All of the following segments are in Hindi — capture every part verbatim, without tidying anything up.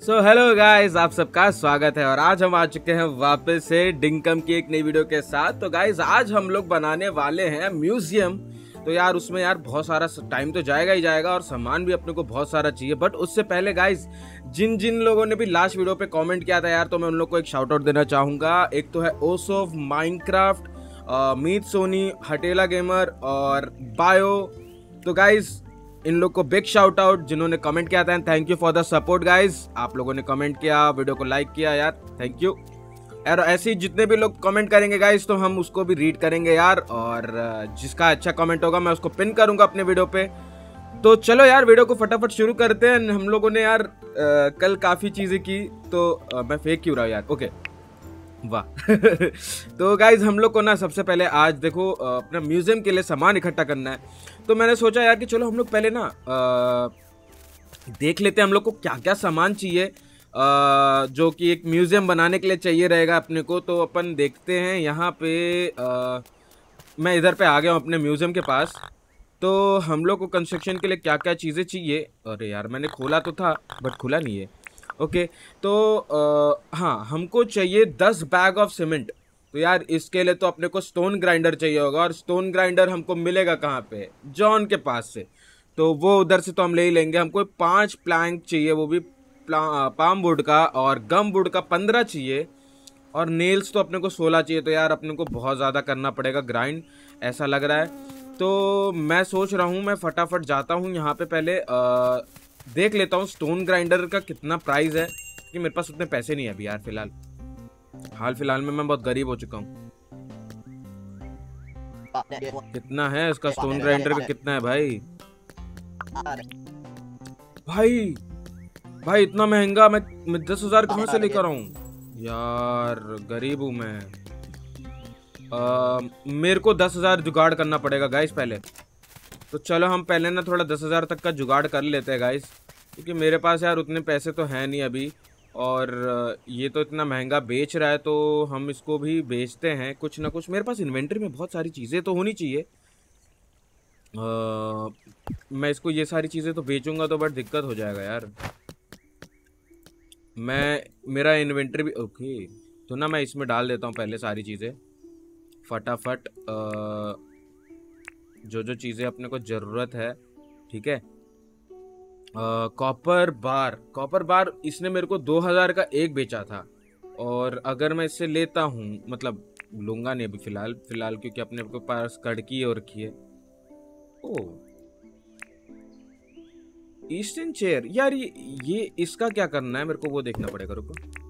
सो हेलो गाइस, आप सबका स्वागत है और आज हम आ चुके हैं वापस से डिंकम की एक नई वीडियो के साथ। तो गाइस आज हम लोग बनाने वाले हैं म्यूजियम। तो यार उसमें यार बहुत सारा टाइम तो जाएगा ही जाएगा और सामान भी अपने को बहुत सारा चाहिए। बट उससे पहले गाइस जिन जिन लोगों ने भी लास्ट वीडियो पे कमेंट किया था यार, तो मैं उन लोग को एक शाउट आउट देना चाहूँगा। एक तो है ओसोफ, माइनक्राफ्ट, मीत सोनी, हटेला गेमर और बायो। तो गाइस इन लोग को बिग शाउट आउट जिन्होंने कमेंट किया था and thank you for the support guys. आप लोगों ने कमेंट किया, वीडियो को लाइक किया यार, थैंक यू। और ऐसे ही जितने भी लोग कमेंट करेंगे गाइस तो हम उसको भी रीड करेंगे यार, और जिसका अच्छा कमेंट होगा मैं उसको पिन करूंगा अपने वीडियो पे। तो चलो यार वीडियो को फटाफट शुरू करते हैं। हम लोगों ने यार आ, कल काफ़ी चीज़ें की, तो आ, मैं फेक क्यों रहा हूँ यार, ओके वाह। तो गाइज हम लोग को ना सबसे पहले आज देखो अपना म्यूजियम के लिए सामान इकट्ठा करना है। तो मैंने सोचा यार कि चलो हम लोग पहले ना आ, देख लेते हैं हम लोग को क्या क्या सामान चाहिए, आ, जो कि एक म्यूजियम बनाने के लिए चाहिए रहेगा अपने को। तो अपन देखते हैं यहाँ पे। आ, मैं इधर पे आ गया हूँ अपने म्यूजियम के पास। तो हम लोग को कंस्ट्रक्शन के लिए क्या क्या चीज़ें चाहिए। अरे यार मैंने खोला तो था बट खुला नहीं है। ओके तो आ, हाँ हमको चाहिए दस बैग ऑफ सीमेंट। तो यार इसके लिए तो अपने को स्टोन ग्राइंडर चाहिए होगा, और स्टोन ग्राइंडर हमको मिलेगा कहाँ पे, जॉन के पास से। तो वो उधर से तो हम ले ही लेंगे। हमको पांच प्लैंक चाहिए, वो भी पाम वुड का, और गम वुड का पंद्रह चाहिए, और नेल्स तो अपने को सोलह चाहिए। तो यार अपने को बहुत ज़्यादा करना पड़ेगा ग्राइंड, ऐसा लग रहा है। तो मैं सोच रहा हूँ मैं फटाफट जाता हूँ यहाँ पे पहले आ, देख लेता हूँ स्टोन ग्राइंडर का कितना प्राइस है, कि मेरे पास उतने पैसे नहीं है अभी यार फिलहाल। हाल फिलहाल में मैं बहुत गरीब हो चुका हूँ। कितना है इसका स्टोन ग्राइंडर का, कितना है भाई? भाई भाई इतना महंगा, मैं, मैं दस हजार कहाँ से लेकर आऊँ यार, गरीब हूँ मैं। आ, मेरे को दस हजार जुगाड़ करना पड़ेगा गाइस पहले। तो चलो हम पहले ना थोड़ा दस हजार तक का जुगाड़ कर लेते हैं गाइस, क्योंकि मेरे पास यार उतने पैसे तो हैं नहीं अभी। और ये तो इतना महंगा बेच रहा है तो हम इसको भी बेचते हैं कुछ ना कुछ। मेरे पास इन्वेंटरी में बहुत सारी चीज़ें तो होनी चाहिए। आ, मैं इसको ये सारी चीज़ें तो बेचूंगा तो बट दिक्कत हो जाएगा यार। मैं मेरा इन्वेंटरी भी ओके, तो ना मैं इसमें डाल देता हूँ पहले सारी चीज़ें फटाफट। जो जो चीज़ें अपने को ज़रूरत है, ठीक है। कॉपर बार, कॉपर बार इसने मेरे को दो हज़ार का एक बेचा था, और अगर मैं इससे लेता हूँ, मतलब लूँगा नहीं अभी फ़िलहाल फ़िलहाल क्योंकि अपने को पास कड़की और रखी है। ओह ईस्टर्न चेयर यार, ये ये इसका क्या करना है मेरे को वो देखना पड़ेगा, रुको।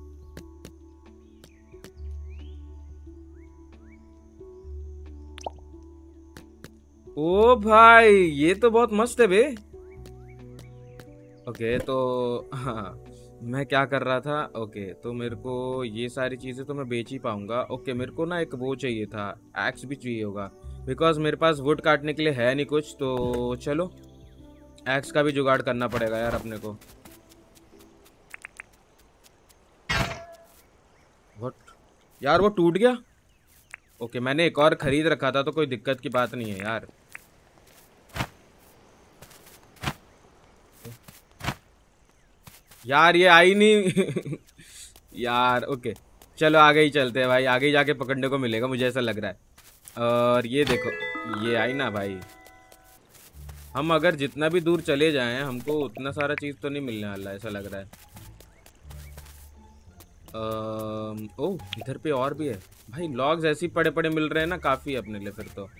ओ भाई ये तो बहुत मस्त है बे। ओके तो हाँ मैं क्या कर रहा था, ओके तो मेरे को ये सारी चीज़ें तो मैं बेच ही पाऊंगा। ओके मेरे को ना एक वो चाहिए था, एक्स भी चाहिए होगा, बिकॉज मेरे पास वुड काटने के लिए है नहीं कुछ। तो चलो एक्स का भी जुगाड़ करना पड़ेगा यार अपने को। व्हाट यार, वो टूट गया। ओके मैंने एक और खरीद रखा था तो कोई दिक्कत की बात नहीं है यार। यार ये आई नहीं यार। ओके चलो आगे ही चलते हैं भाई, आगे ही जाके पकड़ने को मिलेगा मुझे ऐसा लग रहा है। और ये देखो ये आई ना भाई। हम अगर जितना भी दूर चले जाएं हमको उतना सारा चीज़ तो नहीं मिलने वाला ऐसा लग रहा है। ओह इधर पे और भी है भाई, लॉग्स ऐसे ही पड़े पड़े मिल रहे हैं ना काफ़ी अपने लिए फिर तो।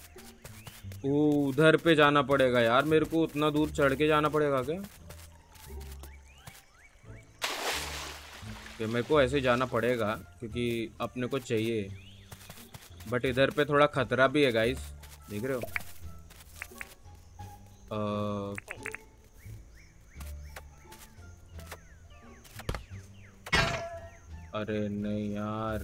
ओ उधर पे जाना पड़ेगा यार, मेरे को उतना दूर चढ़ के जाना पड़ेगा क्या? कि मेरे को ऐसे जाना पड़ेगा क्योंकि अपने को चाहिए, बट इधर पे थोड़ा खतरा भी है गाइस, देख रहे हो। आ... अरे नहीं यार,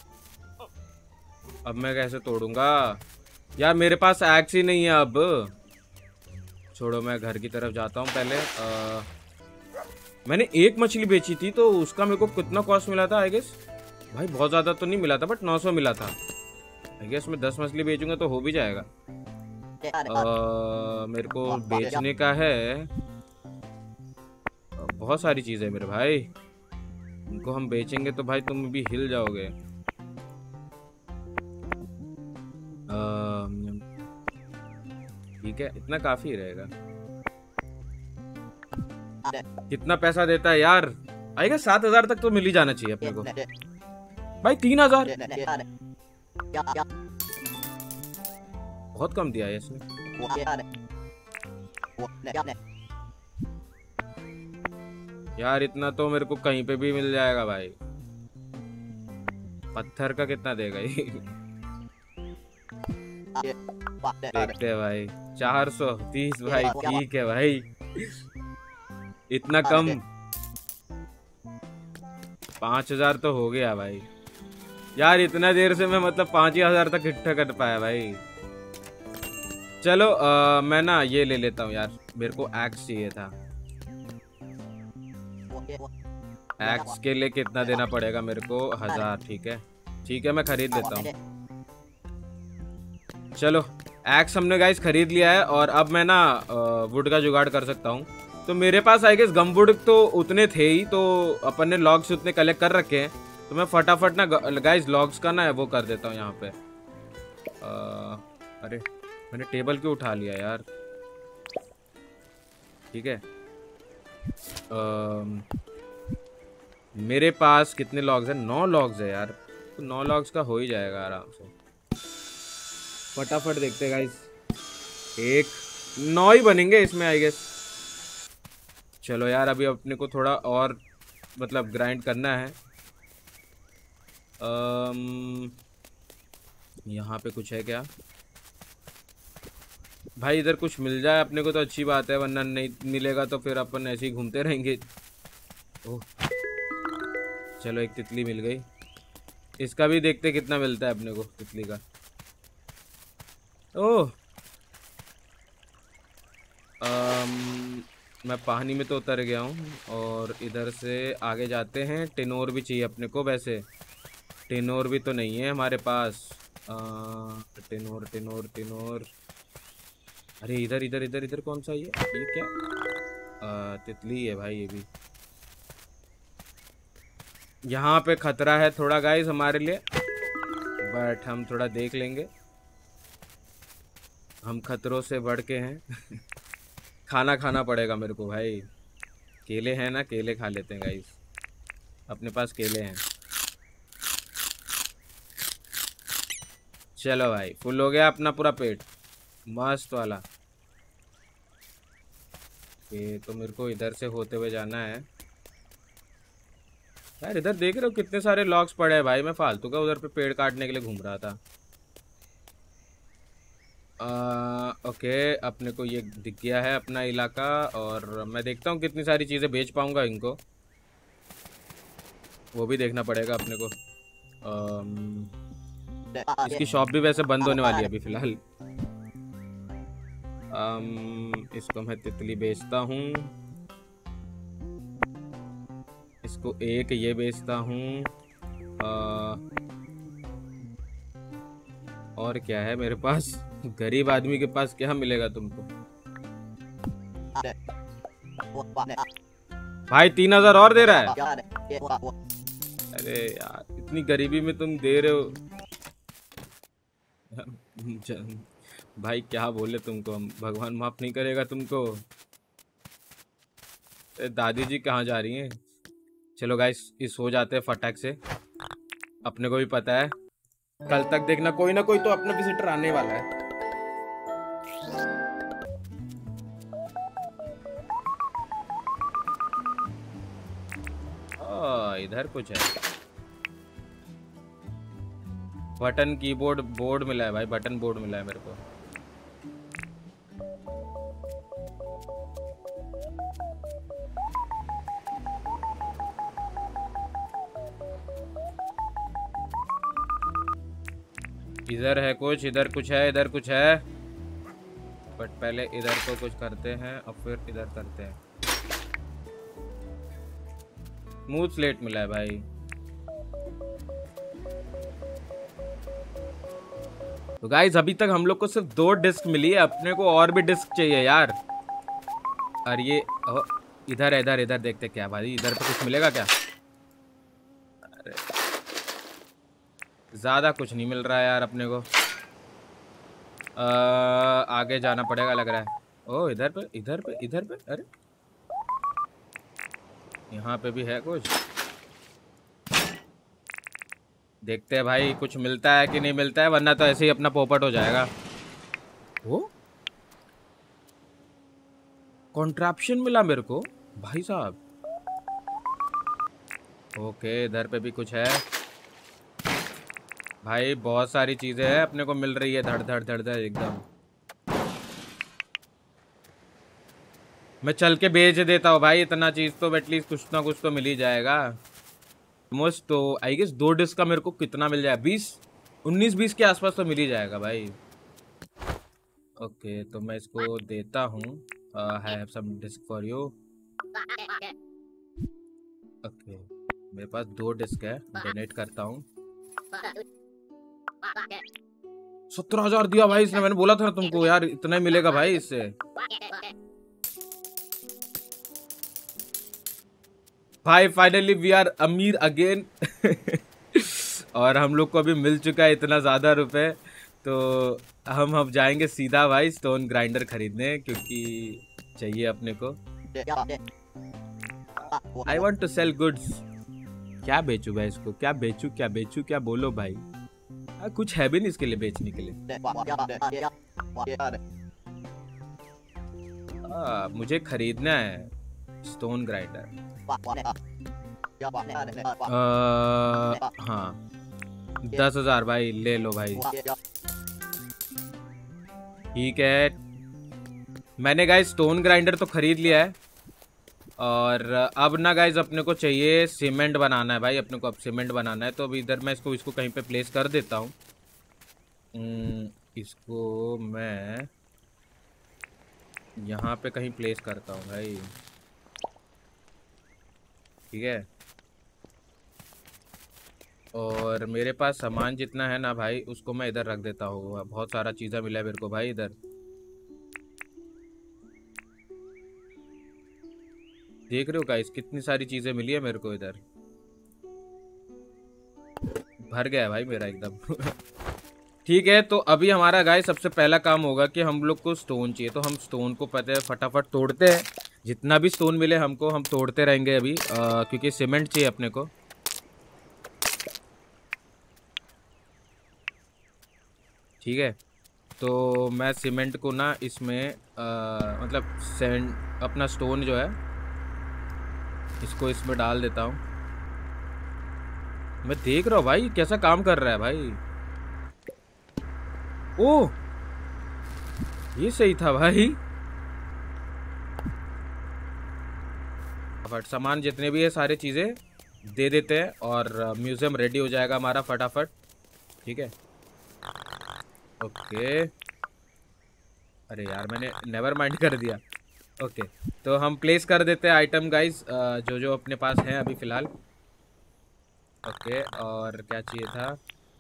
अब मैं कैसे तोड़ूंगा यार, मेरे पास एक्स ही नहीं है अब। छोड़ो मैं घर की तरफ जाता हूँ पहले। आ... मैंने एक मछली बेची थी तो उसका मेरे को कितना कॉस्ट मिला था आई गेस, भाई बहुत ज़्यादा तो नहीं मिला था बट नौ सौ मिला था आई गेस। मैं दस मछली बेचूंगा तो हो भी जाएगा। आ, मेरे को बेचने का है बहुत सारी चीजें है मेरे भाई, इनको हम बेचेंगे तो भाई तुम भी हिल जाओगे। ठीक है, इतना काफी रहेगा। कितना पैसा देता है यार? आएगा सात हजार तक तो मिल ही जाना चाहिए अपने को भाई। तीन हजार बहुत कम दिया है इसने। यार इतना तो मेरे को कहीं पे भी मिल जाएगा भाई। पत्थर का कितना देगा ये? देखते हैं भाई। चार सौ तीस भाई, ठीक है भाई। इतना कम? पांच हजार तो हो गया भाई। यार इतना देर से मैं मतलब पांच ही हजार तक इकट्ठा कर पाया भाई। चलो आ, मैं ना ये ले लेता हूँ यार, मेरे को एक्स चाहिए था। एक्स के लिए कितना देना पड़ेगा मेरे को? हजार। ठीक है ठीक है, मैं खरीद लेता हूँ। चलो एक्स हमने गाइस खरीद लिया है, और अब मैं ना वुड का जुगाड़ कर सकता हूँ। तो मेरे पास आई गेस गम वुड तो उतने थे ही, तो अपन ने लॉग्स उतने कलेक्ट कर रखे हैं। तो मैं फटाफट ना गाइस लॉग्स का ना वो कर देता हूँ यहाँ पे। आ, अरे मैंने टेबल क्यों उठा लिया यार? ठीक है, आ, मेरे पास कितने लॉग्स हैं? नौ लॉग्स है यार, तो नौ लॉग्स का हो ही जाएगा आराम से। फटाफट देखते गाइस, एक नौ ही बनेंगे इसमें आई गेस। चलो यार अभी अपने को थोड़ा और मतलब ग्राइंड करना है। अम, यहाँ पे कुछ है क्या भाई? इधर कुछ मिल जाए अपने को तो अच्छी बात है, वरना नहीं मिलेगा तो फिर अपन ऐसे ही घूमते रहेंगे। ओह चलो एक तितली मिल गई, इसका भी देखते कितना मिलता है अपने को तितली का। ओह अम, मैं पानी में तो उतर गया हूँ, और इधर से आगे जाते हैं। टेनोर भी चाहिए अपने को, वैसे टेनोर भी तो नहीं है हमारे पास। आ, टेनोर टेनोर टेनोर अरे इधर इधर इधर इधर कौन सा ये ये क्या? आ, तितली है भाई ये भी। यहाँ पे खतरा है थोड़ा गाइस हमारे लिए, बट हम थोड़ा देख लेंगे। हम खतरों से बढ़ के हैं। खाना खाना पड़ेगा मेरे को भाई। केले हैं ना, केले खा लेते हैं गाइस, अपने पास केले हैं। चलो भाई फुल हो गया अपना पूरा पेट, मस्त वाला। ये तो मेरे को इधर से होते हुए जाना है यार। इधर देख रहे हो कितने सारे लॉग्स पड़े हैं भाई, मैं फालतू का उधर पे पेड़ काटने के लिए घूम रहा था। आ, ओके अपने को ये दिख गया है अपना इलाका, और मैं देखता हूँ कितनी सारी चीज़ें बेच पाऊँगा इनको, वो भी देखना पड़ेगा अपने को। आम, इसकी शॉप भी वैसे बंद होने वाली है अभी फ़िलहाल। इसको मैं तितली बेचता हूँ, इसको एक ये बेचता हूँ। और क्या है मेरे पास? गरीब आदमी के पास क्या मिलेगा तुमको भाई? तीन हजार और दे रहा है? अरे यार इतनी गरीबी में तुम दे रहे हो भाई, क्या बोले तुमको हम, भगवान माफ नहीं करेगा तुमको। दादी जी कहाँ जा रही हैं? चलो गाइस इस हो जाते हैं फटाक से, अपने को भी पता है कल तक देखना कोई ना कोई तो अपना विजिटर आने वाला है। ओ, इधर कुछ है, बटन कीबोर्ड बोर्ड मिला है भाई, बटन बोर्ड मिला है मेरे को। इधर है कुछ, इधर कुछ है, इधर कुछ है, बट पहले इधर को कुछ करते हैं और फिर इधर करते हैं। स्मूथ स्लेट मिला है भाई। तो गाइस अभी तक हम लोग को सिर्फ दो डिस्क मिली है, अपने को और भी डिस्क चाहिए यार। और ये इधर है, इधर इधर देखते क्या भाई, इधर पे कुछ मिलेगा क्या? अरे ज़्यादा कुछ नहीं मिल रहा है यार अपने को। आ, आगे जाना पड़ेगा लग रहा है। ओ इधर पे इधर पे इधर पे, अरे यहाँ पे भी है कुछ। देखते हैं भाई कुछ मिलता है कि नहीं मिलता है, वरना तो ऐसे ही अपना पोपट हो जाएगा। वो कॉन्ट्रैप्शन मिला मेरे को भाई साहब। ओके इधर पे भी कुछ है भाई, बहुत सारी चीजें हैं अपने को मिल रही है, धड़ धड़ धड़ धड़ एकदम। मैं चल के बेच देता हूँ भाई, इतना चीज तो एटलीस्ट कुछ ना कुछ तो मिल ही जाएगा। मोस्ट तो आई गेस दो डिस्क का मेरे को कितना मिल जाएगा, बीस उन्नीस बीस के आसपास तो मिल ही जाएगा भाई। ओके तो मैं इसको देता हूँ, I have some disks for you. Okay मेरे पास दो डिस्क है, डोनेट करता हूँ। सत्रह हजार दिया भाई इसने, मैंने बोला था तुमको यार इतना ही मिलेगा भाई इससे। भाई फाइनली वी आर अमीर अगेन। और हम लोग को अभी मिल चुका है इतना ज़्यादा रुपए, तो हम अब जाएंगे सीधा भाई स्टोन ग्राइंडर खरीदने, क्योंकि चाहिए अपने को। I want to sell goods. क्या बेचूं भाई इसको, क्या बेचूं क्या बेचूं क्या बोलो भाई। आ, कुछ है भी नहीं इसके लिए बेचने के लिए। आ, मुझे खरीदना है स्टोन ग्राइंडर। हाँ दस हजार भाई ले लो भाई। ठीक है मैंने गाइस स्टोन ग्राइंडर तो खरीद लिया है, और अब ना गाइस अपने को चाहिए सीमेंट बनाना है भाई, अपने को अब सीमेंट बनाना है। तो अभी इधर मैं इसको इसको कहीं पे प्लेस कर देता हूँ। इसको मैं यहाँ पे कहीं प्लेस करता हूँ भाई, ठीक है। और मेरे पास सामान जितना है ना भाई उसको मैं इधर रख देता हूँ। बहुत सारा चीज़ें मिला है मेरे को भाई इधर, देख रहे हो गाइस कितनी सारी चीज़ें मिली है मेरे को इधर। भर गया है भाई मेरा एकदम। ठीक है तो अभी हमारा गाइस सबसे पहला काम होगा कि हम लोग को स्टोन चाहिए, तो हम स्टोन को पता है फटाफट तोड़ते हैं। जितना भी स्टोन मिले हमको हम तोड़ते रहेंगे अभी, आ, क्योंकि सीमेंट चाहिए अपने को। ठीक है तो मैं सीमेंट को ना इसमें आ, मतलब सैंड अपना स्टोन जो है इसको इसमें डाल देता हूँ। मैं देख रहा हूँ भाई कैसा काम कर रहा है भाई। ओह ये सही था भाई। फटाफट सामान जितने भी है सारी चीज़ें दे देते हैं और म्यूजियम रेडी हो जाएगा हमारा फटाफट। ठीक है ओके, अरे यार मैंने नेवर माइंड कर दिया। ओके तो हम प्लेस कर देते हैं आइटम गाइस, जो जो अपने पास हैं अभी फ़िलहाल। ओके और क्या चाहिए था,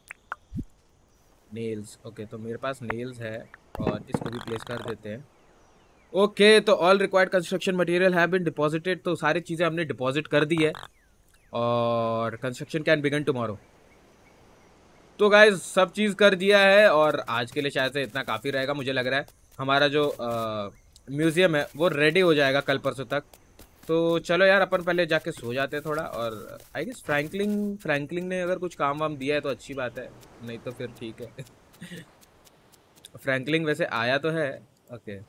नेल्स। ओके तो मेरे पास नेल्स है और इसको भी प्लेस कर देते हैं। ओके तो all required construction material have been deposited, तो सारी चीज़ें हमने डिपॉजिट कर दी है और कंस्ट्रक्शन कैन बिगन टुमारो। तो गाइज सब चीज़ कर दिया है और आज के लिए शायद से इतना काफ़ी रहेगा। मुझे लग रहा है हमारा जो म्यूज़ियम है वो रेडी हो जाएगा कल परसों तक। तो चलो यार अपन पहले जाके सो जाते हैं थोड़ा, और आई गेस फ्रैंकलिन फ्रैंकलिन ने अगर कुछ काम वाम दिया है तो अच्छी बात है, नहीं तो फिर ठीक है। फ्रैंकलिन वैसे आया तो है। Okay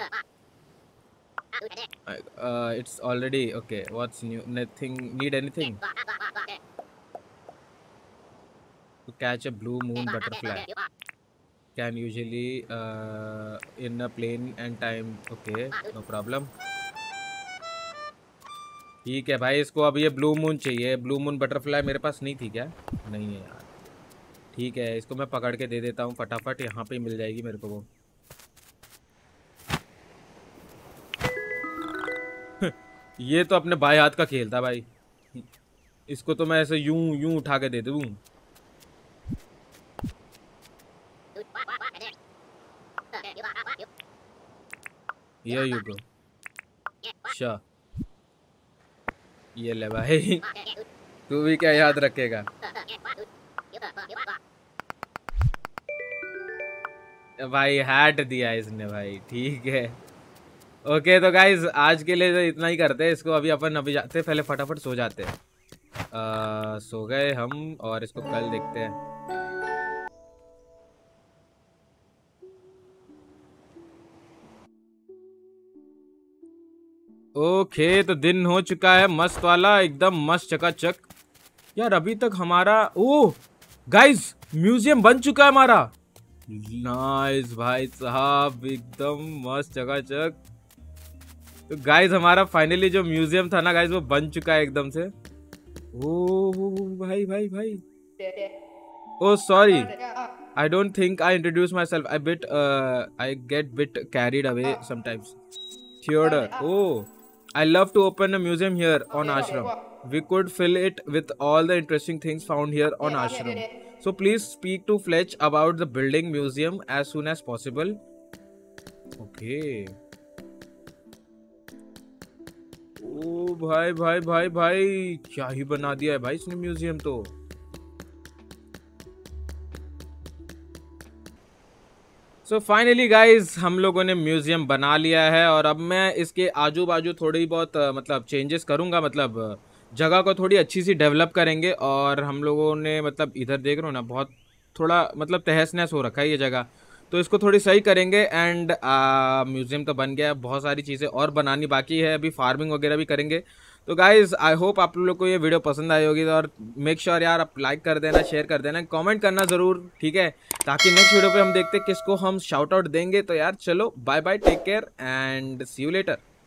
it's already okay, what's new, nothing, need anything to catch a blue moon butterfly can usually uh, in a plane and time। okay no problem। ठीक है भाई इसको अब ये ब्लू मून चाहिए। ब्लू मून बटरफ्लाई मेरे पास नहीं थी क्या? नहीं है यार। ठीक है इसको मैं पकड़ के दे देता हूँ फटाफट, यहाँ पे ही मिल जाएगी मेरे को वो। ये तो अपने बाएं हाथ का खेल था भाई, इसको तो मैं ऐसे यूं यूं उठा के दे दूँ। Here you go। Sure। ये ले भाई, तू भी क्या याद रखेगा। भाई हैट दिया इसने भाई, ठीक है। ओके तो गाइज आज के लिए तो इतना ही करते हैं इसको। अभी अपन अभी जाते हैं, पहले फटाफट सो जाते हैं। आ, सो गए हम, और इसको कल देखते हैं। ओके तो दिन हो चुका है मस्त वाला, एकदम मस्त चकाचक। यार अभी तक हमारा, ओह गाइज म्यूजियम बन चुका है हमारा। नाइस भाई साहब, एकदम मस्त चकाचक। तो गाइज हमारा फाइनली जो म्यूजियम था ना गाइज, वो बन चुका है एकदम से। ओह भाई भाई भाई, oh sorry, I don't think I introduce myself. I bit, uh, I get bit carried away sometimes. Theodore. Oh, I love to open a museum here on Ashram. We could fill it with all the interesting things found here on Ashram. So please speak to Fletch about the building museum as soon as possible. Okay. Oh भाई भाई भाई भाई, क्या ही बना दिया है भाई इसने म्यूजियम तो। सो फाइनली गाइज हम लोगों ने म्यूजियम बना लिया है, और अब मैं इसके आजू बाजू थोड़ी बहुत मतलब चेंजेस करूंगा, मतलब जगह को थोड़ी अच्छी सी डेवलप करेंगे। और हम लोगों ने मतलब इधर देख रहे हो ना, बहुत थोड़ा मतलब तहस नहस हो रखा है ये जगह, तो इसको थोड़ी सही करेंगे। एंड म्यूजियम तो बन गया, बहुत सारी चीज़ें और बनानी बाकी है, अभी फार्मिंग वगैरह भी करेंगे। तो गाइज आई होप आप लोग को ये वीडियो पसंद आई होगी, और मेक श्योर यार आप लाइक कर देना, शेयर कर देना, कमेंट करना ज़रूर, ठीक है, ताकि नेक्स्ट वीडियो पे हम देखते हैं किसको हम शाउट आउट देंगे। तो यार चलो bye bye, take care and see you letter.